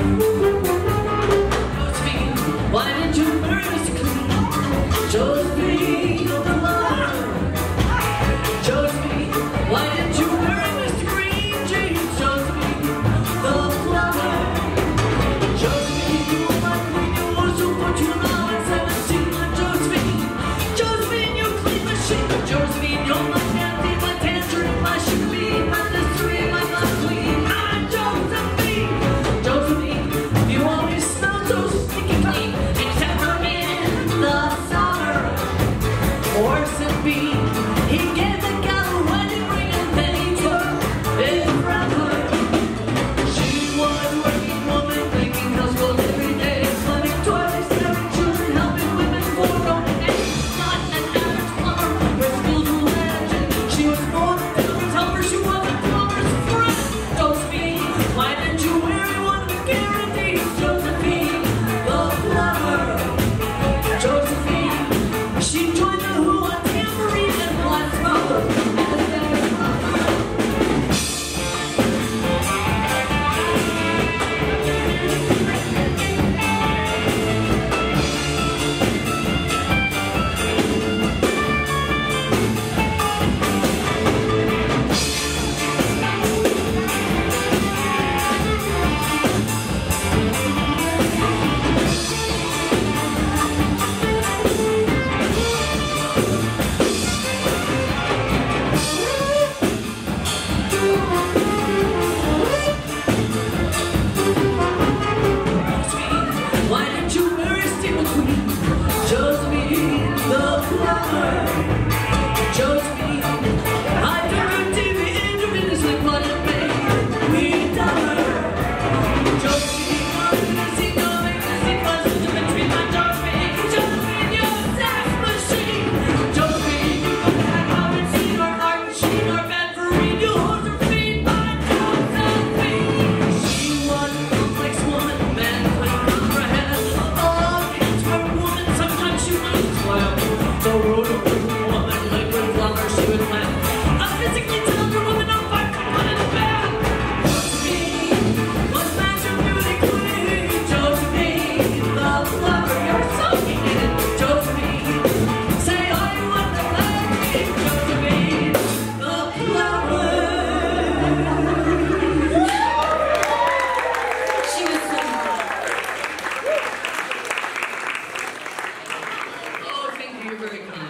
Josephine, why did you marry Mr. Clean? Josephine the Plumber. Josephine, why did you marry Mr. Greenjeans? Josephine the Plumber. Josephine, you were my queen, you were so fortunate now at 17. Josephine, Josephine, you clean machine. Josephine, you're my candy, my tangerine, my sugar bean, my Listerine, my queen. I'm Josephine. Josephine, you always smell so stinky clean, except for in the summer. Orson Bean, he gave the gal a wedding ring and then he took it from her. She was a working woman, making household every day, living twice, having children, helping women for own age. Not an average plumber, her skills were legend. She was more than Fingerpuppets helper, she was a plumber's friend. Josephine, why didn't you marry one of the guarantees? Josephine the Plumber. Josephine, she joined the Who on tambourine and once more. Why didn't you marry Stephen Queen? Josephine the Plumber. Josephine, I took her TV intravenously, but it made me dumber. Josephine, I'm busy going, busy buzzing to between my Josephine. Josephine, you're a sex machine. Josephine, you don't have how it's seen or art machine or bad for read. You hold your feet by Josephine. She was a complex woman, man couldn't comprehend. All kids were woman, sometimes she was wild. The road of a woman, liquid plumber, she would laugh. A physically talented woman, no fight, one in the bad. Josephine was magic beauty queen. Josephine the Plumber, you're so needed. Josephine, say all you want to let me. Josephine the Plumber. She was so Oh, thank you, you're very kind.